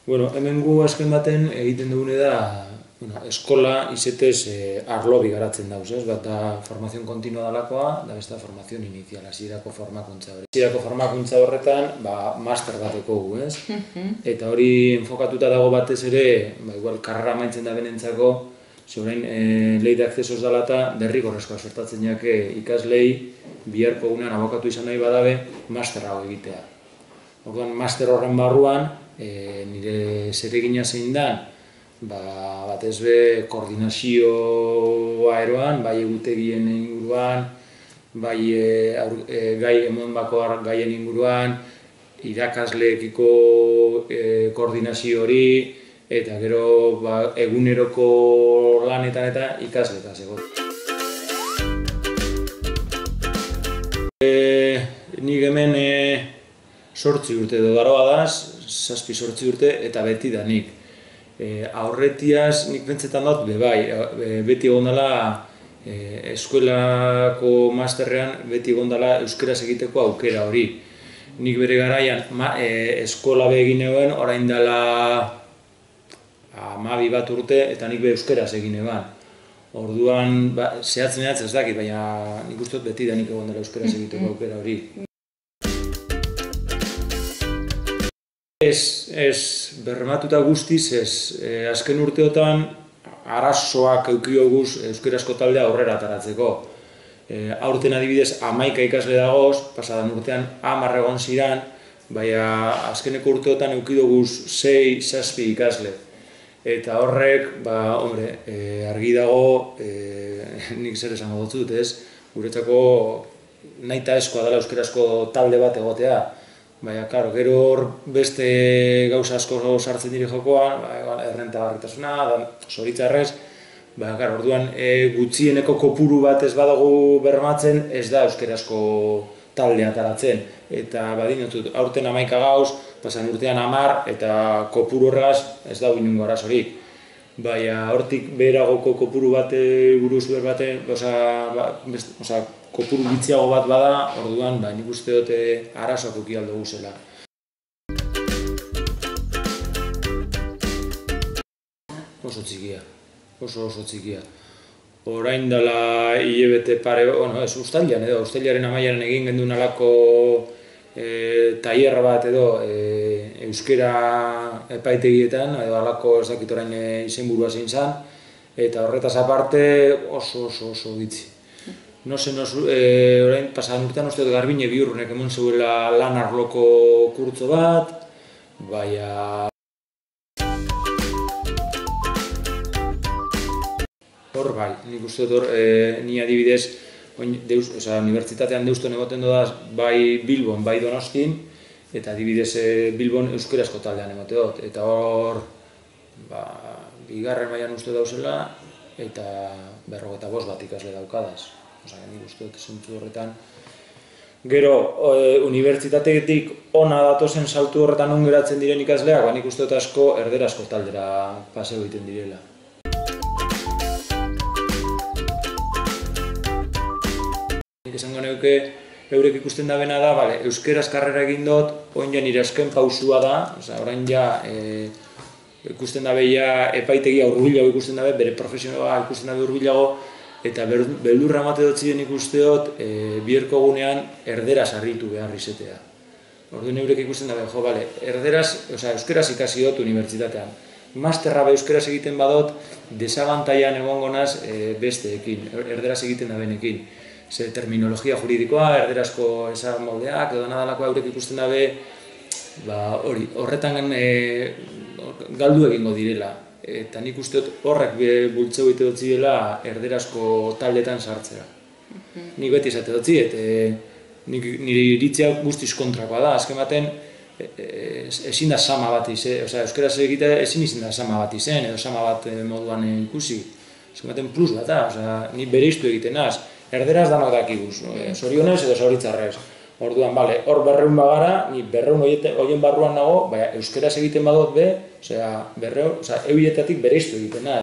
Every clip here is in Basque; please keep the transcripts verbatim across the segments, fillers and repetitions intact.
Bueno, hemen gu azken baten egiten dugune da, bueno, eskola izetez eh, arlobi garatzen dauz, ez? Bat da formazion kontinua dalakoa, da besta formazion inizial, hasierako formakuntza hori. Hasierako formakuntza horretan, ba, master bateko gu, ez? Eta hori enfokatuta dago batez ere, ba, igual, karrera maitzen da benentzako, ze orain e, lei de accesos dala eta derrigorrezkoa sortatzen jake ikaslei biharko egunean abokatu izan nahi badabe, master hau egitea. Orduan, master horren barruan, e, nire zeregina zein da, ba, batez be koordinazioa eroan, bai egutegien inguruan, bai e, aur, e, gai emon bako gaien inguruan, irakasleekiko e, koordinazio hori, eta gero ba, eguneroko lanetan eta ikasletaz egot. E, nik hemen e, sortzi urte edo daroa daz, zazpi sortzi urte eta beti da nik. E, aurretiaz nik pentsetan dut, be bai, e, beti egon dela e, eskuelako masterrean beti egon dela euskeraz egiteko aukera hori. Nik bere garaian ma, e, eskola begin egin orain dela hamabi bat urte eta nik be euskeraz egin eban. Orduan, ba, zehatzen ehatz ez dakit, baina nik uste dut beti da nik egon dela euskeraz egiteko aukera hori. Ez, ez, bermatuta guztiz ez, e, azken urteotan arazoak eukioguz euskerazko taldea aurrera ataratzeko. E, aurten adibidez hamaika ikasle dagoz, pasadan urtean hamar egon ziran, baina azkeneko urteotan eukidoguz sei, zazpi ikasle. Eta horrek, ba, hombre, e, argi dago, e, nik zer esango dut, ez? Guretzako nahita eskoa dela euskerazko talde bat egotea. Baina, karo, gero hor beste gauza asko sartzen dire jokoan, ba, errentagarritasuna, zoritzarrez, baina, karo, orduan e, gutxieneko kopuru bat ez badago bermatzen, ez da euskerazko taldea ataratzen. Eta badinotut, aurten hamaika gauz, pasan urtean hamar, eta kopuru horregaz ez dago inungo arazorik. Baina, hortik beheragoko kopuru bate buruz berbate, oza, ba, oza, kopuru bitziago bat bada, orduan, ba, nik uste dute arazoak uki aldo guzela. Oso txikia, oso oso txikia. Orain dela hilabete pare, bueno, ez, uztailean edo, uztailaren amaiaren egin gendun alako e, tailerra bat edo e, euskera epaitegietan, edo alako ez dakit orain e, izenburua zein zan, eta horretaz aparte oso oso oso gitzi. No se nos, e, orain pasadan urtean uste dut Garbine Biurrunek emon zeuela lan arloko kurtzo bat, baina hor bai, nik uste dut hor, e, ni adibidez, deus, oza, unibertsitatean deuston egoten dodaz bai Bilbon, bai Donostin, eta adibidez e, Bilbon euskerazko taldean egote dut, eta hor, ba, bigarren mailan uste dauzela, eta berrogeita bost bat ikasle daukadaz. Osa, nik uste dut zentzu horretan. Gero, e, unibertsitateetik ona datozen saltu horretan ongeratzen diren ikasleak, ba, nik uste dut asko erderazko taldera paseo egiten direla. Nik esango neuke, eurek ikusten da bena da, bale, euskeraz karrera egin dut, oin ja nire azken pausua da, oza, orain ja e, ikusten dabe ja epaitegia hurbilago ikusten dabe, bere profesionala ikusten dabe hurbilago, eta beldurra emate dut ziren ikusteot, e, biherko egunean erderaz harritu behar izatea. Orduan eurek ikusten dabe, jo, bale, erderaz, oza, euskeraz ikasi dut unibertsitatean. Masterra be euskeraz egiten badot, desabantaian egongo naz e, besteekin, erderaz egiten dabenekin. Ze terminologia juridikoa, erderazko esan moldeak, edo nadalako eurek ikusten dabe, ba, hori, horretan e, galdu egingo direla. Eta nik uste dut horrek bultzeu egite dut zidela erderazko taldetan sartzera. Nik beti esate dut zid, nire iritzia guztiz kontrakoa da, azken baten ezin da sama bat izen, oza, euskeraz egite ezin izin da sama bat izen, edo sama bat moduan ikusi. Azken baten plus bat da, oza, ni bereiztu egiten naz, erderaz danak dakiguz, zorionez edo zoritzarrez. Orduan, bale, hor berreun bagara, ni berreun horien barruan nago, baina euskeraz egiten badot be, osea, berreun, osea, euietatik bereiztu egiten naz.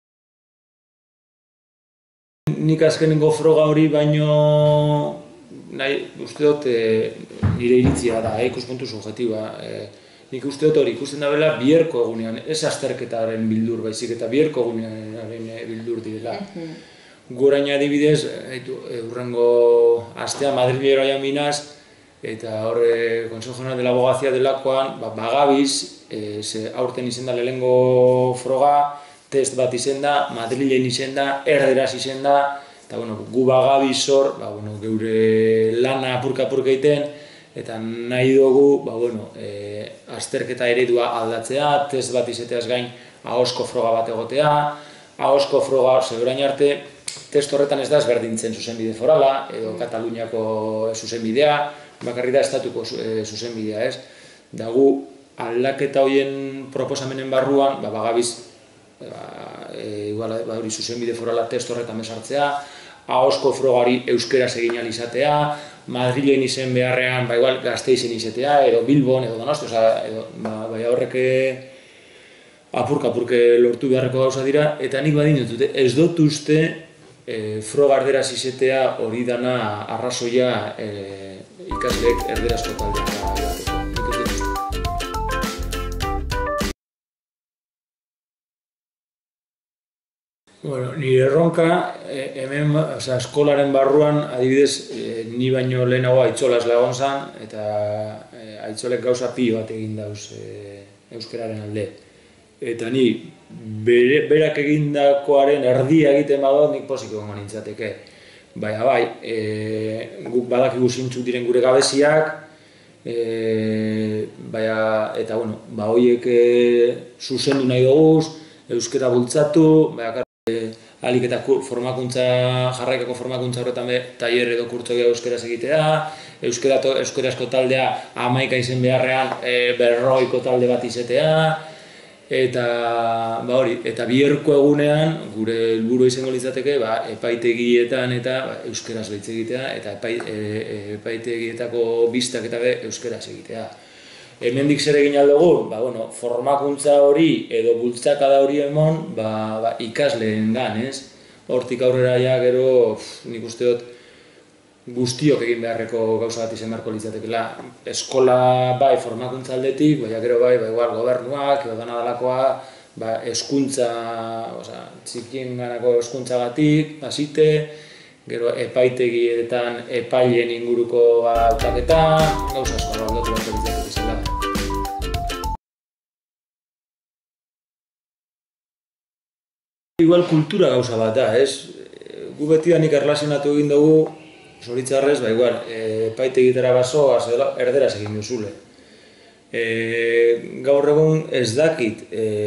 Nik azkenengo froga hori baino nahi, uste dut, nire iritzia da, ikuspuntu subjektiboa. Nik uste dut hori ikusten da bela biherko egunean, ez azterketaren bildur baizik eta biherko egunean bildur direla. Gorain adibidez, hurrengo astea Madrilera joan minaz, eta horre Consejo General de la Abogacía delakoan, bagabiz, aurten izen da lehenengo froga, test bat izen da, Madrilen izen da, erderaz izen da, eta gu bagabiz hor, geure lana apurka-apurka egiten, eta nahi dugu, azterketa eredua aldatzea, test bat izateaz gain ahozko froga bat egotea, ahozko froga, zeberain arte, test horretan ez da ezberdintzen zuzenbide forala, edo Kataluniako zuzenbidea, bakarri da estatuko zuzenbidea, ez? Da gu aldaketa horien proposamenen barruan, bagabiz, zuzenbide forala test horretan bezartzea, ahozko frogari euskeraz egin alizatea, Madrilen izen beharrean, Gasteizen izatea, edo Bilbon, edo Donosti, bai horrek apurka-apurke lortu beharreko gauza dira, eta nik badin dut, ez dut uste froga erderaz izatea hori dana arrazoia ikasleek erderazko taldean. Bueno, nire erronka, hemen, eskolaren barruan, adibidez, ni baino lehenago Aitzolaz lagon zan, eta Aitzolek gauza pilo bat egin dauz euskararen alde. Eta ni, berak egindakoaren erdia egiten badot, nik pozik egongo nintzateke. Baina bai, guk badakigu zintzuk diren gure gabeziak, eta horiek zuzendu nahi duguz, euskara bultzatu, ahalik eta formakuntza, jarraikako formakuntza horretan tailer edo kurtsogia euskaraz egitea, euskarazko taldea hamaika izen beharrean berrogeiko talde bat izatea, eta biherko egunean gure helburua izango litzateke epaitegietan eta euskaraz hitz egitea, eta epaitegietako bistak eta euskaraz egitea. Hemendik zer egin aldugu, formakuntza hori edo bultzakada hori emon ikasleen gan, ez? Hortik aurrera ja gero, nik uste dut, guztiok egin beharreko gauza bat izan beharko litzatekela. Eskola bai formakuntza aldetik, baina gero bai gobernuak, edo dana dalakoa, hezkuntza, txikien ganako hezkuntzagatik, hasite, gero epaitegietan epailen inguruko hautaketa, gauza asko aldatu beharko litzatek izan. Igual kultura gauza bat da, ez? Gu beti danik erlazionatu egin dugu, zoritzarrez, epaitegietara basoaz erderaz egin duzule. Gaur egun ez dakit,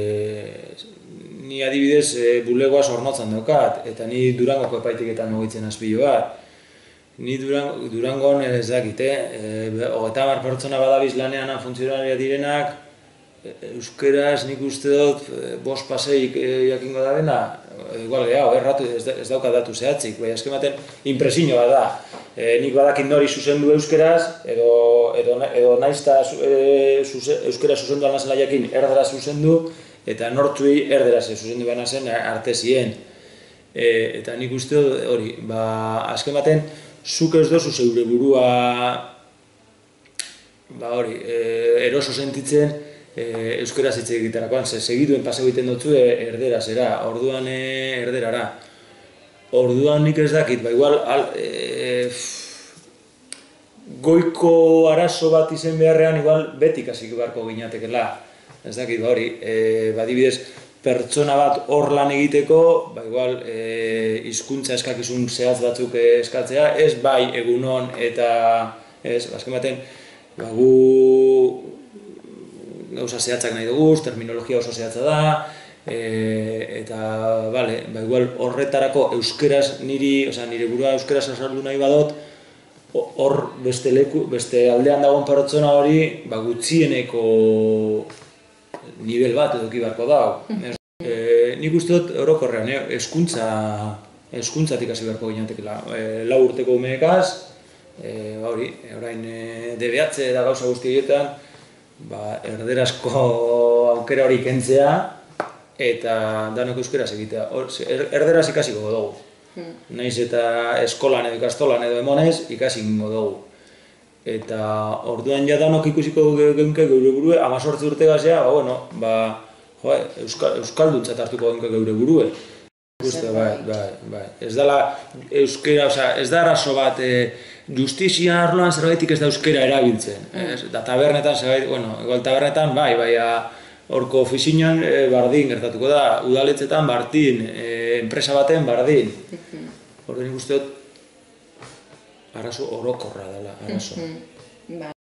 ni adibidez bulegoa Zornotzan daukat, eta ni Durangoko epaitegietan mugitzen azpilo bat. Ni Durangon ez dakit, hogeita hamar pertsona badabiz lanean funtzionaria direnak, euskeraz nik uste dut bost paseik jakingo da bena, igual gehiago, erratu ez dauka datu zehatzik, bai azken baten impresio bat da. Nik badakit nori zuzendu euskeraz, edo naizta euskera zuzendu alnazela jakin erderaz zuzendu, eta nortzuei erderaz zuzendu behar zen artezien. Eta nik uste dut hori, azken baten, zuk ez dozu zeure burua eroso sentitzen, euskeraz hitz egiterakoan, segituen paseo egiten dutzu erderaz, orduan erderara. Orduan nik ez dakit, ba igual goiko arazo bat izen beharrean igual betik hasiko beharko ginatekela. Ez dakit, ba hori, badibidez pertsona bat hor lan egiteko, ba igual hizkuntza eskakizun zehatz batzuk eskatzea, ez bai egunon eta ez, azken baten, ba gu gauza zehatzak nahi dugu, terminologia oso zehatza da, eta igual horretarako euskeraz niri, nire burua euskeraz azaldu nahi badot, hor beste aldean dagoen pertsona hori gutxieneko nivel bat eduki beharko dago. Nik uste dut orokorrean, hezkuntzatik hasi beharko ginatekela. Lau urteko umeekaz, orain D B H da gauza guzti egietan, erderazko aukera hori kentzea eta danok euskeraz egitea. Erderaz ikasiko dugu. Naiz eta eskolan edo ikastolan edo emonez, ikasi ingo dugu. Eta orduan ja danok ikusiko geunke geure burue, hamazortzi urte gazea, ba, bueno, ba, jo, euskalduntzat hartuko geunke geure burue. Uste, bai, bai, bai. Ez dela euskera, oza, ez da arazo bat, justizia arloan zerbaitik ez da euskera erabiltzen. Eta tabernetan zerbait, bueno, igual tabernetan, bai, bai, horko ofizinan bardin gertatuko da, udaletxetan bardin, enpresa baten bardin. Horren nik uste dut, arazo orokorra dela, arazo.